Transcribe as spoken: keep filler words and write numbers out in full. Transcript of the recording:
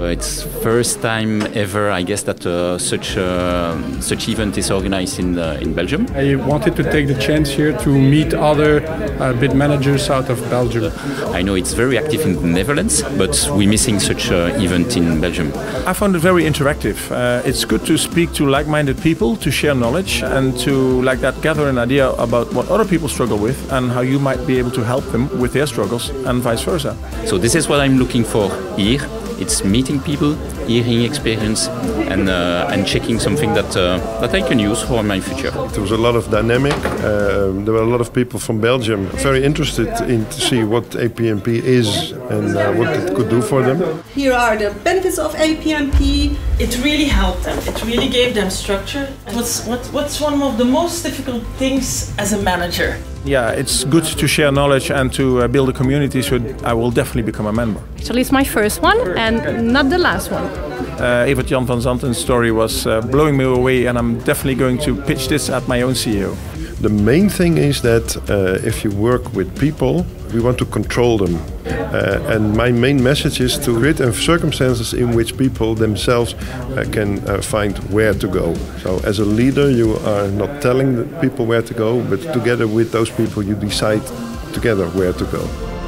it's first time ever, I guess, that uh, such uh, such event is organized in uh, in Belgium. I wanted to take the chance here to meet other uh, bid managers out of Belgium. I know it's very active in the Netherlands, but we're missing such an event in Belgium. I found it very interactive. Uh, it's good to speak to like-minded people, to share knowledge, and to like that gather an idea about what other people struggle with and how you might be able to help them with their struggles, and vice versa. So this is what I'm looking for here. It's meeting people, hearing experience, and uh, and checking something that uh, that I can use for my future. There was a lot of dynamic. Uh, there were a lot of people from Belgium very interested in to see what A P M P is and uh, what it could do for them. Here are the benefits of A P M P. It really helped them. It really gave them structure. What's what, what's one of the most difficult things as a manager? Yeah, it's good to share knowledge and to uh, build a community, so I will definitely become a member. Actually, it's my first one and not the last one. Uh, Evert Jan van Zanten's story was uh, blowing me away, and I'm definitely going to pitch this at my own C E O. The main thing is that uh, if you work with people, we want to control them. Uh, and my main message is to create circumstances in which people themselves uh, can uh, find where to go. So as a leader, you are not telling the people where to go, but together with those people you decide together where to go.